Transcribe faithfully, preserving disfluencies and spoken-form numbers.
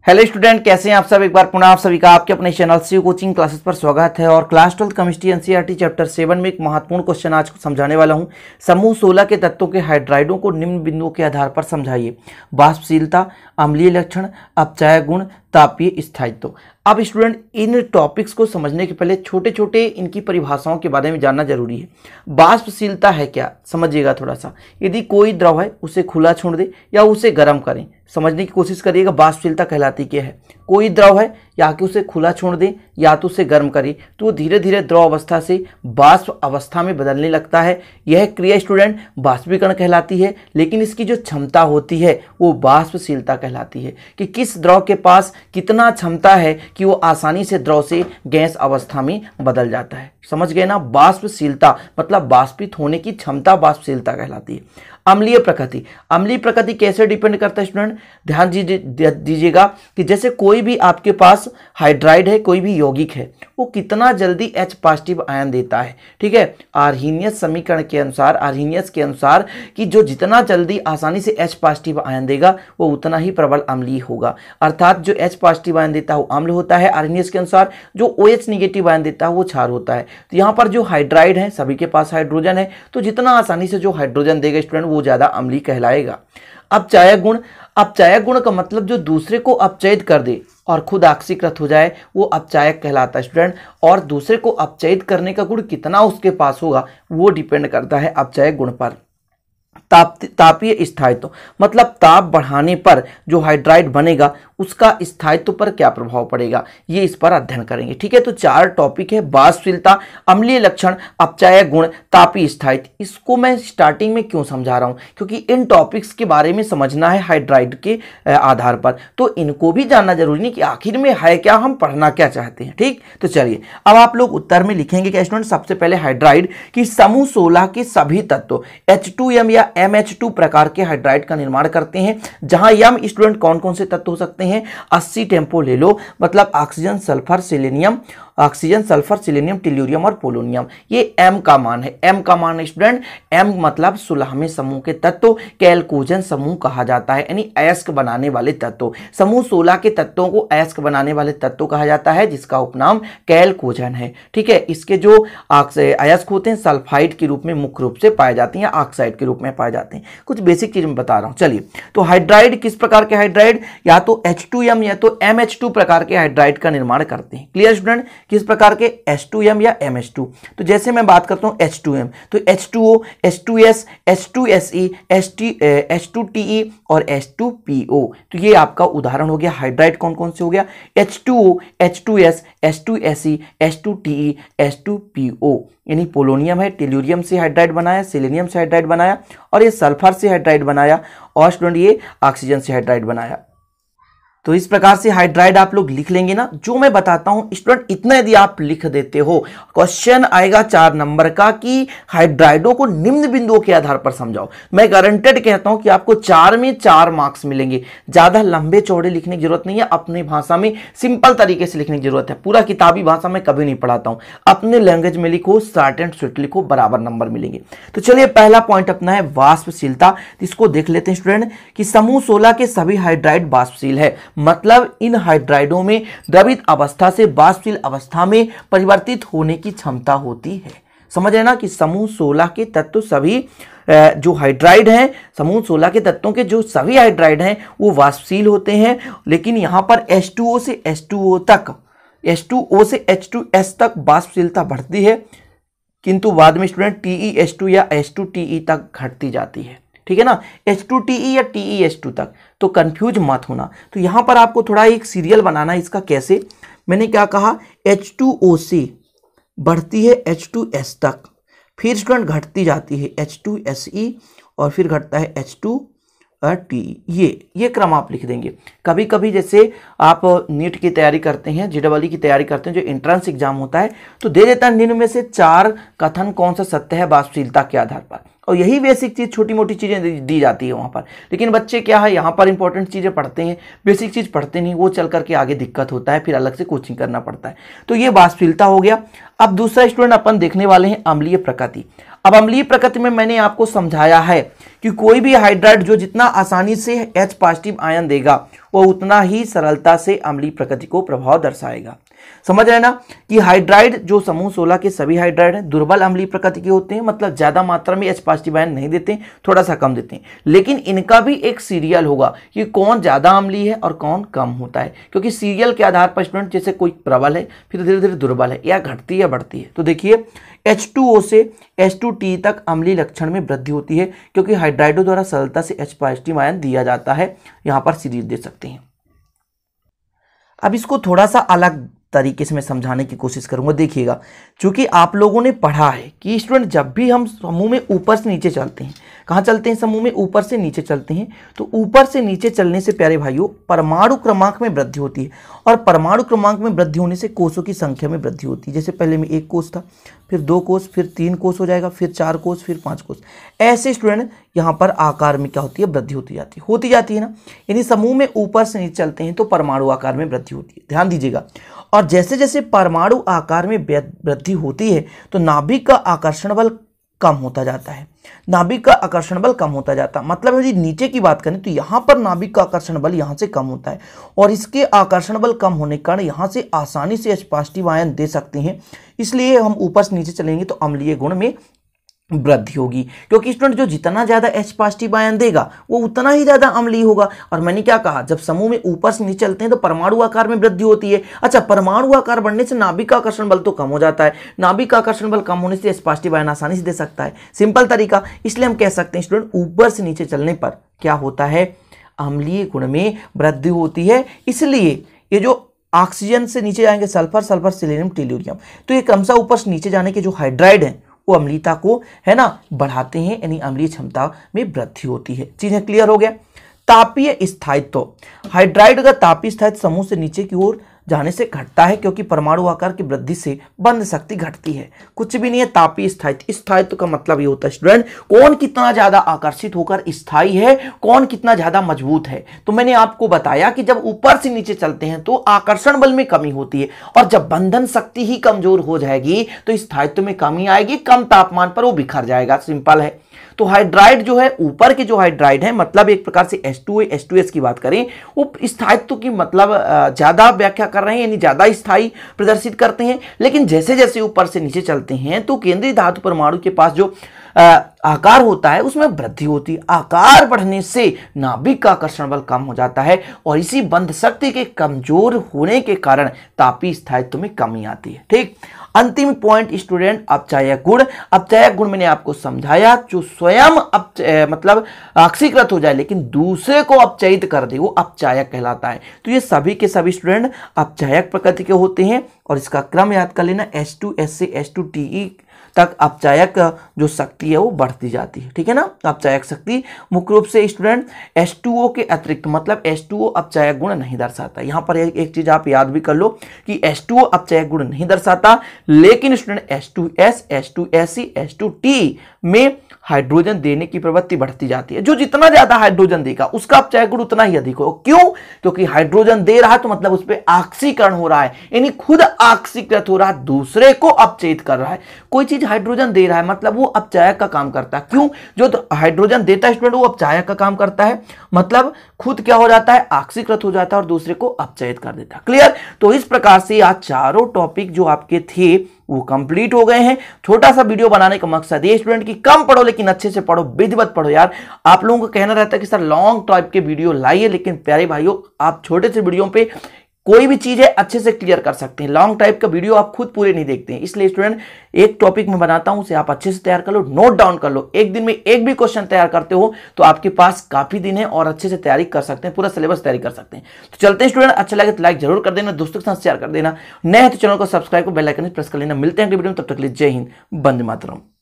Hello student, कैसे हैं आप सब। एक बार पुनः आप सभी का आपके अपने चैनल सी कोचिंग क्लासेस पर स्वागत है। और class twelfth chemistry NCERT chapter seven में एक महत्वपूर्ण क्वेश्चन आज समझाने वाला हूं। समूह सोलह के तत्वों के हाइड्राइडों को निम्न बिंदुओं के आधार पर समझाइए। वाष्पशीलता, अम्लीय लक्षण, अपचायक गुण, तापीय स्थायित्व। अब स्टूडेंट, इन टॉपिक्स को समझने के पहले छोटे छोटे इनकी परिभाषाओं के बारे में जानना जरूरी है। वाष्पशीलता है क्या, समझिएगा थोड़ा सा। यदि कोई द्रव है उसे खुला छोड़ दे या उसे गर्म करें, समझने की कोशिश करिएगा वाष्पशीलता कहलाती क्या है। कोई द्रव है या कि उसे खुला छोड़ दे या तो उसे गर्म करे तो वो धीरे धीरे द्रव अवस्था से वाष्प अवस्था में बदलने लगता है। यह क्रिया स्टूडेंट वाष्पीकरण कहलाती है। लेकिन इसकी जो क्षमता होती है वो वाष्पशीलता कहलाती है कि किस द्रव के पास कितना क्षमता है कि वो आसानी से द्रव से गैस अवस्था में बदल जाता है। समझ गए ना। वाष्पशीलता मतलब वाष्पित होने की क्षमता वाष्पशीलता कहलाती है। अम्लीय प्रकृति, अम्लीय प्रकृति कैसे डिपेंड करता है स्टूडेंट, ध्यान दीजिएगा कि जैसे कोई भी आपके पास हाइड्राइड है, कोई भी यौगिक है, वो कितना जल्दी H पॉजिटिव आयन देता है। ठीक है, आर्हीनियस समीकरण के अनुसार, आर्हीनियस के अनुसार कि जो जितना जल्दी आसानी से H पॉजिटिव आयन देगा वो उतना ही प्रबल अम्लीय होगा। अर्थात जो H पॉजिटिव आयन देता है वो अम्ल होता है आर्हीनियस के अनुसार, जो OH निगेटिव आयन देता है वो क्षार होता है। तो यहाँ पर जो हाइड्राइड है सभी के पास हाइड्रोजन है, तो जितना आसानी से जो हाइड्रोजन देगा स्टूडेंट वो ज्यादा अम्लीय कहलाएगा। अपचायक गुण, अपचायक गुण का मतलब जो दूसरे को अपचयित कर दे और खुद ऑक्सीकृत हो जाए वो अपचायक कहलाता है स्टूडेंट। और दूसरे को अपचयित करने का गुण कितना उसके पास होगा वो डिपेंड करता है अपचायक गुण पर। ताप तापीय स्थायित्व मतलब ताप बढ़ाने पर जो हाइड्राइड बनेगा उसका स्थायित्व पर क्या प्रभाव पड़ेगा, ये इस पर अध्ययन करेंगे। ठीक है, तो चार टॉपिक है, वाष्पशीलता, अम्लीय लक्षण, अपचायक गुण, तापीय स्थायित्व। इसको मैं स्टार्टिंग में क्यों समझा रहा हूं, क्योंकि इन टॉपिक्स के बारे में समझना है हाइड्राइड के आधार पर, तो इनको भी जानना जरूरी नहीं कि आखिर में है क्या, हम पढ़ना क्या चाहते हैं। ठीक, तो चलिए अब आप लोग उत्तर में लिखेंगे क्या स्टूडेंट। सबसे पहले हाइड्राइड की समूह सोलह के सभी तत्व एच टू एम या एम एच टू प्रकार के हाइड्राइड का निर्माण करते हैं। जहां यम स्टूडेंट कौन कौन से तत्व हो सकते हैं, अस्सी टेम्पो ले लो, मतलब oxygen, sulphur, selenium, oxygen, sulphur, selenium, tellurium और पोलोनियम। ये M का मान है। M का मान है स्टूडेंट, M मतलब सोलहवें समूह के तत्व कैल्कोजन समूह कहा जाता है, यानी अयस्क बनाने वाले तत्व। समूह सोलह के तत्वों को अयस्क बनाने वाले तत्व कहा जाता है जिसका उपनाम कैल्कोजन है। ठीक है, इसके जो अयस्क होते हैं सल्फाइड के रूप में मुख्य रूप से पाए जाते हैं या ऑक्साइड के रूप में पाए जाते हैं। कुछ बेसिक चीज मैं बता रहा हूं। चलिए, तो हाइड्राइड किस प्रकार के हाइड्राइड, या तो एच टू एम या तो एम एच टू प्रकार के हाइड्राइड का निर्माण करते हैं। क्लियर स्टूडेंट, किस प्रकार के, एच टू एम या एम एच टू। तो जैसे मैं बात करता हूं एच टू एम, तो H two O, H two S, H two S E, H two T E और एच टू पी ओ। तो ये आपका उदाहरण हो गया। हाइड्राइड कौन कौन से हो गया, H two O, H two S, H two S E, H two T E, H two P O. यानी पोलोनियम है, टेल्यूरियम से हाइड्राइड बनाया, सेलेनियम से हाइड्राइड बनाया और ये सल्फर से हाइड्राइड बनाया और स्टूडेंट ये ऑक्सीजन से हाइड्राइड बनाया। तो इस प्रकार से हाइड्राइड आप लोग लिख लेंगे ना, जो मैं बताता हूं स्टूडेंट। इतना यदि आप लिख देते हो, क्वेश्चन आएगा चार नंबर का कि हाइड्राइडों को निम्न बिंदुओं के आधार पर समझाओ। मैं गारंटेड कहता हूं कि आपको चार में चार मार्क्स मिलेंगे। ज्यादा लंबे चौड़े लिखने की जरूरत नहीं है, अपनी भाषा में सिंपल तरीके से लिखने की जरूरत है। पूरा किताबी भाषा में कभी नहीं पढ़ाता हूं, अपने लैंग्वेज में लिखो, शॉर्ट एंड स्वीट लिखो, बराबर नंबर मिलेंगे। तो चलिए, पहला पॉइंट अपना है वाष्पशीलता। इसको देख लेते हैं स्टूडेंट कि समूह सोलह के सभी हाइड्राइड वाष्पशील है, मतलब इन हाइड्राइडों में द्रवित अवस्था से वाष्पशील अवस्था में परिवर्तित होने की क्षमता होती है। समझ रहे ना कि समूह सोलह के तत्व सभी जो हाइड्राइड हैं, समूह सोलह के तत्वों के जो सभी हाइड्राइड हैं वो वाष्पशील होते हैं। लेकिन यहां पर एच टू ओ से एच टू ओ तक, एच टू ओ से एच टू एस तक वाष्पशीलता बढ़ती है, किंतु बाद में student T E H two या एच टू टी ई तक घटती जाती है। ठीक है ना, एच टू टी ई या टी ई एच टू तक। तो कंफ्यूज मत होना। तो यहां पर आपको थोड़ा एक सीरियल बनाना है इसका। कैसे, मैंने क्या कहा, एच टू ओ से बढ़ती है एच टू एस तक, फिर स्टूडेंट घटती जाती है एच टू एस ई और फिर घटता है एच टू टी। ये ये क्रम आप लिख देंगे। कभी कभी जैसे आप नीट की तैयारी करते हैं, जे डबल ई की तैयारी करते हैं, जो एंट्रेंस एग्जाम होता है, तो दे देता है निम्न में से चार कथन कौन सा सत्य है वाष्पशीलता के आधार पर, और यही बेसिक चीज, छोटी मोटी चीजें दी जाती है वहां पर। लेकिन बच्चे क्या है, यहाँ पर इंपॉर्टेंट चीजें पढ़ते हैं, बेसिक चीज पढ़ते नहीं, वो चल करके आगे दिक्कत होता है, फिर अलग से कोचिंग करना पड़ता है। तो ये वाष्पशीलता हो गया। अब दूसरा स्टूडेंट अपन देखने वाले हैं अम्लीय प्रकृति। अब अम्लीय प्रकृति में मैंने आपको समझाया है कि कोई भी हाइड्राइड जो जितना आसानी से H पॉजिटिव आयन देगा वह उतना ही सरलता से अम्लीय प्रकृति को प्रभाव दर्शाएगा। समझ रहे हैं ना कि हाइड्राइड जो समूह सोलह के सभी हाइड्राइड हैं दुर्बल अम्लीय प्रकृति के होते हैं, मतलब ज्यादा मात्रा में एच पॉजिटिव आयन नहीं देते, थोड़ा सा कम देते हैं। लेकिन इनका भी एक सीरियल होगा कि कौन ज्यादा अम्लीय है और कौन कम होता है, क्योंकि सीरियल के आधार पर स्टूडेंट जैसे कोई प्रबल है फिर धीरे धीरे दुर्बल है, या घटती है या बढ़ती है। तो देखिए एच टू ओ से एच टू टी तक अम्लीय लक्षण में वृद्धि होती है, क्योंकि हाइड्राइडो द्वारा सरलता से एच पॉजिटिव आयन दिया जाता है। यहां पर सीरीज दे सकते हैं। अब इसको थोड़ा सा अलग तरीके से मैं समझाने की कोशिश करूंगा। देखिएगा, क्योंकि आप लोगों ने पढ़ा है कि स्टूडेंट जब भी हम समूह में ऊपर से नीचे चलते हैं, कहाँ चलते हैं समूह में, ऊपर से नीचे चलते हैं, तो ऊपर से नीचे चलने से प्यारे भाइयों परमाणु क्रमांक में वृद्धि होती है, और परमाणु क्रमांक में वृद्धि होने से कोषों की संख्या में वृद्धि होती है। जैसे पहले में एक कोष था, फिर दो कोष, फिर तीन कोष हो जाएगा, फिर चार कोष, फिर पांच कोष। ऐसे स्टूडेंट यहाँ पर आकार में क्या होती है, वृद्धि होती जाती है होती जाती है ना। यानी समूह में ऊपर से नीचे चलते हैं तो परमाणु आकार में वृद्धि होती है, ध्यान दीजिएगा। और जैसे जैसे परमाणु आकार में वृद्धि होती है तो नाभिक का आकर्षण बल कम होता जाता है, नाभिक का आकर्षण बल कम होता जाता है। मतलब यदि नीचे की बात करें तो यहाँ पर नाभिक का आकर्षण बल यहाँ से कम होता है, और इसके आकर्षण बल कम होने के कारण यहाँ से आसानी से एच पॉजिटिव आयन दे सकते हैं। इसलिए हम ऊपर से नीचे चलेंगे तो अम्लीय गुण में वृद्धि होगी, क्योंकि स्टूडेंट जो जितना ज्यादा एच पॉजिटिव आयन देगा वो उतना ही ज्यादा अम्लीय होगा। और मैंने क्या कहा, जब समूह में ऊपर से नीचे चलते हैं तो परमाणु आकार में वृद्धि होती है। अच्छा, परमाणु आकार बढ़ने से नाभिक का आकर्षण बल तो कम हो जाता है, नाभिक का आकर्षण बल कम होने से एच पॉजिटिव आयन आसानी से दे सकता है। सिंपल तरीका। इसलिए हम कह सकते हैं स्टूडेंट ऊपर से नीचे चलने पर क्या होता है, अम्लीय गुण में वृद्धि होती है। इसलिए ये जो ऑक्सीजन से नीचे जाएंगे सल्फर, सल्फर सिलेनियम टेल्यूरियम, तो ये क्रमशः ऊपर से नीचे जाने के जो हाइड्राइड है वो अम्लीयता को है ना बढ़ाते हैं, यानी अम्लीय क्षमता में वृद्धि होती है। चीजें क्लियर हो गया। तापीय स्थायित्व, हाइड्राइड का तापीय स्थायित्व समूह से नीचे की ओर जाने से घटता है, क्योंकि परमाणु आकार की वृद्धि से बंध शक्ति घटती है। कुछ भी नहीं है तापीय स्थायित्व। स्थायित्व का मतलब ये होता है स्टूडेंट कौन कितना ज्यादा आकर्षित होकर स्थायी है, कौन कितना ज्यादा मजबूत है। तो मैंने आपको बताया कि जब ऊपर से नीचे चलते हैं तो आकर्षण बल में कमी होती है, और जब बंधन शक्ति ही कमजोर हो जाएगी तो स्थायित्व में कमी आएगी, कम तापमान पर वो बिखर जाएगा। सिंपल है। तो हाइड्राइड जो है, ऊपर के जो हाइड्राइड है, मतलब एक प्रकार से H two O, H two S की बात करें, वो स्थायित्व की मतलब ज्यादा व्याख्या कर रहे हैं, यानी ज्यादा स्थायी प्रदर्शित करते हैं। लेकिन जैसे जैसे ऊपर से नीचे चलते हैं तो केंद्रीय धातु परमाणु के पास जो आ, आकार होता है उसमें वृद्धि होती है। आकार बढ़ने से नाभिक का आकर्षण बल कम हो जाता है, और इसी बंध शक्ति के कमजोर होने के कारण तापीय स्थायित्व में कमी आती है। ठीक। अंतिम पॉइंट स्टूडेंट अपचायक गुण। अपचायक गुण मैंने आपको समझाया, जो स्वयं अप मतलब ऑक्सीकृत हो जाए लेकिन दूसरे को अपचयित कर दे वो अपचायक कहलाता है। तो ये सभी के सभी स्टूडेंट अपचायक प्रकृति के होते हैं, और इसका क्रम याद कर लेना, एच टू एस से एच टू टी ई तक अपचायक जो शक्ति है वो बढ़ती जाती है। ठीक है ना। अपचायक शक्ति मुख्य रूप से स्टूडेंट एच टू ओ के अतिरिक्त, मतलब एच टू ओ अपचायक गुण नहीं दर्शाता। यहां पर एक, एक चीज आप याद भी कर लो कि एच टू ओ अपचायक गुण नहीं दर्शाता, लेकिन student H two S, H two S C, H two T में हाइड्रोजन देने की प्रवृत्ति बढ़ती जाती है। जो जितना ज्यादा हाइड्रोजन देगा उसका अपचायक गुण उतना ही अधिक हो। क्यों? क्योंकि हाइड्रोजन दे रहा है तो मतलब उस पर ऑक्सीकरण हो रहा है, यानी खुद ऑक्सीकृत हो रहा है, दूसरे को अपचयित कर रहा है। कोई चीज हाइड्रोजन दे रहा है मतलब वो अपचायक का काम करता है। क्यों? जो हाइड्रोजन देता है स्टूडेंट वो अपचायक का काम करता है, मतलब खुद क्या हो जाता है, ऑक्सीकृत हो जाता है और दूसरे को अपचयित कर देता है। क्लियर? तो इस प्रकार से आज चारों टॉपिक जो आपके थे वो कंप्लीट हो गए हैं। छोटा सा वीडियो बनाने का मकसद ये स्टूडेंट की कम पढ़ो लेकिन अच्छे से पढ़ो, विधिवत पढ़ो। यार आप लोगों को कहना रहता है कि सर लॉन्ग टाइप के वीडियो लाइए, लेकिन प्यारे भाइयों आप छोटे से वीडियो पे कोई भी चीज है अच्छे से क्लियर कर सकते हैं। लॉन्ग टाइप का वीडियो आप खुद पूरे नहीं देखते हैं, इसलिए स्टूडेंट एक टॉपिक में बनाता हूं, उसे आप अच्छे से तैयार कर लो, नोट डाउन कर लो। एक दिन में एक भी क्वेश्चन तैयार करते हो तो आपके पास काफी दिन है और अच्छे से तैयारी कर सकते हैं, पूरा सिलेबस तैयारी कर सकते हैं। तो चलते हैं स्टूडेंट, अच्छा लगे तो लाइक जरूर कर देना, दोस्तों के साथ शेयर कर देना, नए तो चैनल को सब्सक्राइब को बेल आइकन प्रेस कर लेना। मिलते हैं अगले वीडियो में, तब तक के लिए जय हिंद, वंदे मातरम।